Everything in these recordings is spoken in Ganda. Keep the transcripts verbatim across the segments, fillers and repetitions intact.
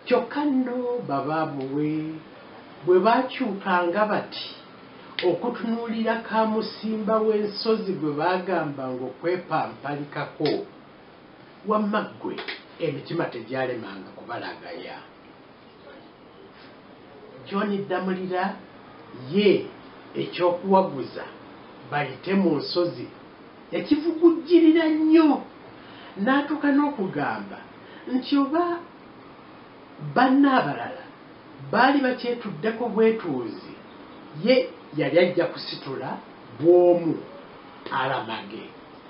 kyokka nno babaabuwe bwe bakyukanga bati okutunuulira Kaamusimba w'ensozi gwe baagamba ng'okwepampalikako wamma ggwe emitima tegyalemanga kubalagaya. John Damulira ye ekyokuwaguza bayite mu nsozi ekivugujjirira nnyo n'atuuka n'okugamba nti oba banna abalala baali bakyetuddeko bwetuuzi ye yali ajja kusitula bw'omu alamage.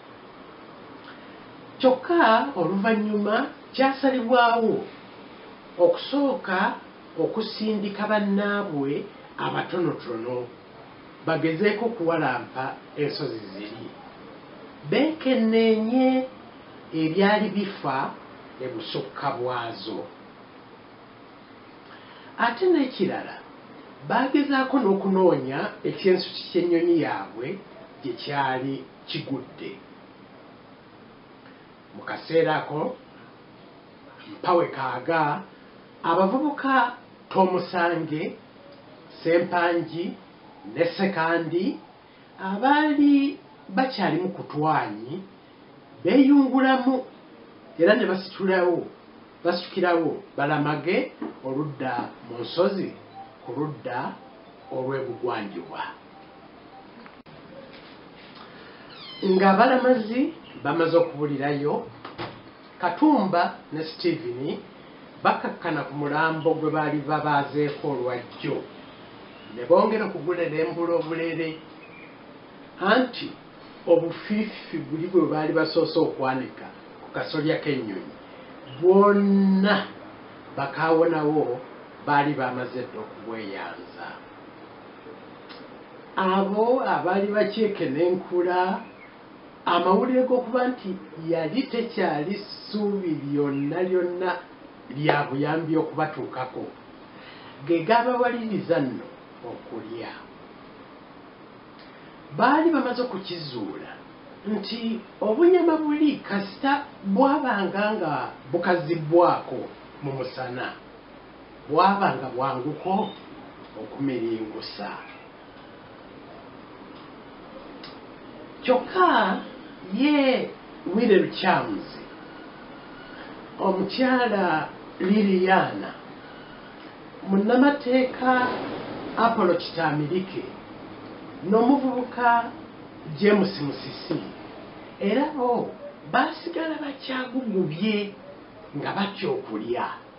Kyokka oluvannyuma kyasalibwawo okusooka okusindika bannaabwe abatonotono bagezeeko okuwalampa ensozi ziri beekenneenye ebyali bifa ne busukka bwazo. Ate n'ekirala baagezaako n'okunoonya ekyensuti ky'ennyonyi yaabwe gye kyali kigudde. Mu kaseera ako mpawe kaaga abavubuka Tomusange, Sempangi ne Sekandi abaali bakyali mu kutwanyi beeyungulamu era ne basitulawo basukirawo balamage oludda mu nsozi ku ludda olw'ebugwanjuba. Ng'abalamazi bamaze okubulirayo, Katumba ne Stephen bakakkana ku mulambo gwe baali babaazeeko olwajjo ne bongera okugulera embula obulere anti obufiifi buli bwe baali basoose okwanika ku kasolya k'ennyonyi bwonna bakaawonawo baali bamaze dda okubweyanza. Abo abaali bakyeke n'enkula amawulire g'okuba nti yali tekyali ssuubi lyonna lyonna lya buyambi okubatuukako ge gaabawaliriza nno okulya. Baali bamaze okukizuula nti obunyama buli kasita bwabanga nga bukazibbwako mu musana bwabanga bwanguko okumiringusa. Kyokka ye Wile Lukyamzi, omukyala Liliana, munnamateeka Apollo Kitamirike n'omuvubuka James Musisi era bo baasigala bakyagugubye nga batya okulya.